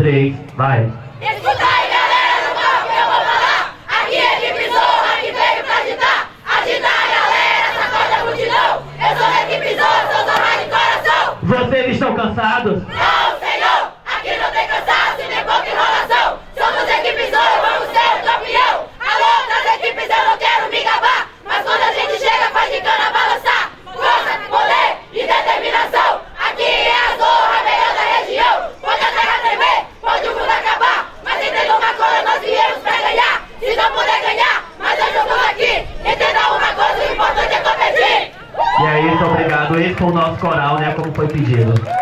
3, vai. Escuta aí, galera, no palco que eu vou falar. Aqui é equipe Zorra que veio pra agitar. Agitar, galera, sacode a multidão. Eu sou da equipe Zorra, sou Zorra de coração. Vocês estão cansados? Não, senhor, aqui não tem cansaço e nem pouca enrolação. Somos a equipe Zorra, vamos ser o campeão. Alô, das equipes eu não quero me gabar, mas quando a gente chega faz de cana balançar. Força, poder e determinação. Aqui é a Zorra, a melhor da região. Pode a terra tremer, pode o mundo acabar, mas entenda uma coisa, nós viemos pra ganhar. Se não puder ganhar, mas hoje eu tô aqui. Entenda uma coisa, o importante é competir. E é isso, obrigado. Esse foi o nosso coral, né, como foi pedido.